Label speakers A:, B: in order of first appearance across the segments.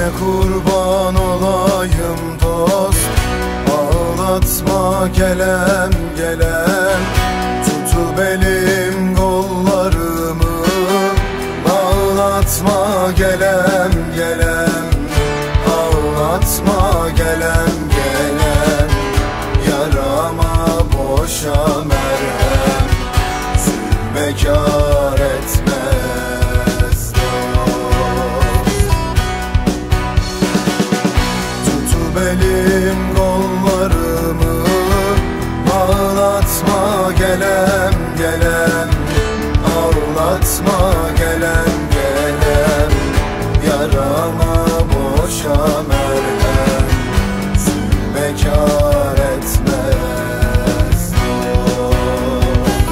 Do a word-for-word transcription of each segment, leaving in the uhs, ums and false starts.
A: kurban olayım dost, ağlatma gelem gelem. Tutup elim kollarımı, bağlatma gelem gelem. Ağlatma gelem gelem, yarama boşa merhem. Zulme kâr etmez dost. Tutup elim kollarımı, bağlatma gelem gelem. Ağlatma gelem gelem, yarama boşa merhem. Zulme kâr etmez dost.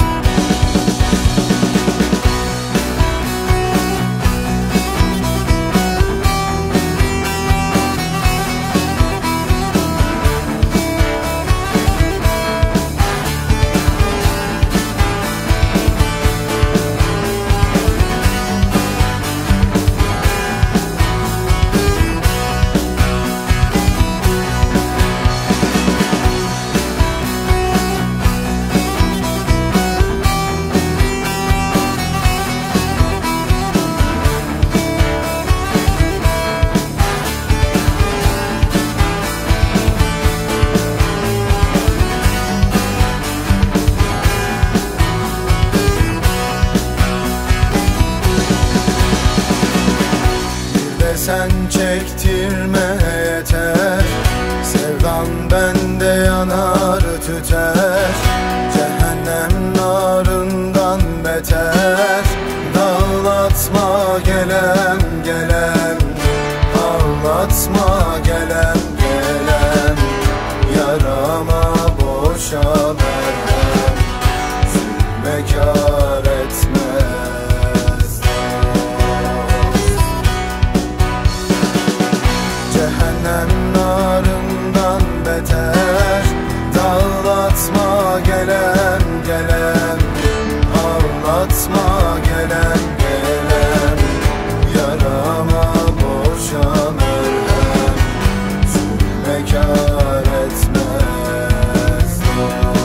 A: Sen çektirme yeter, sevdan bende yanar tüter. Cehennem narından beter, dağlatma gelem gelem. Ağlatma gelem gelem, yarama boşa merhem. Zulme kâr etmez dost. Cehennem narından beter, dağlatma gelem gelem. Ağlatma gelem gelem, yarama boşa merhem. Zulme kâr etmez dost.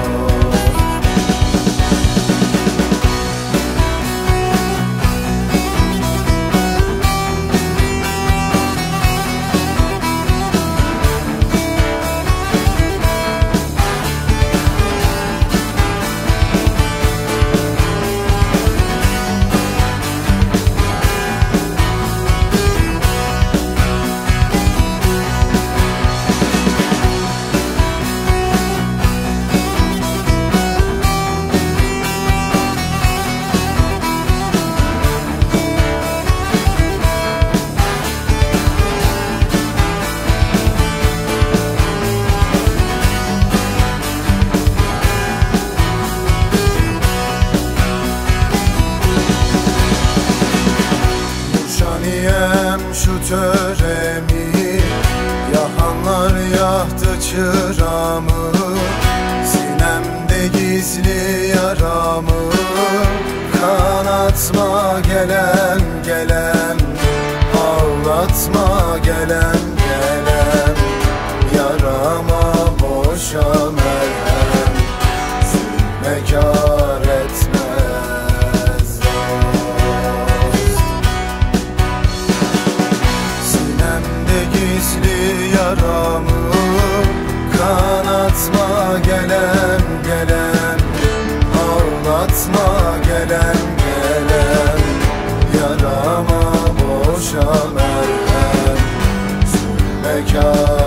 A: Şu töremi, yahanlar yaktı çıramı. Sinemde gizli yaramı, kanatma gelem gelem. Ağlatma gelem gelem, yarama boşa merhem. Zulme kâr etmez dost. Sinemde gizli yaramı, kanatma gelem gelem. Ağlatma gelem gelem, yarama boşa merhem. Zulme kâr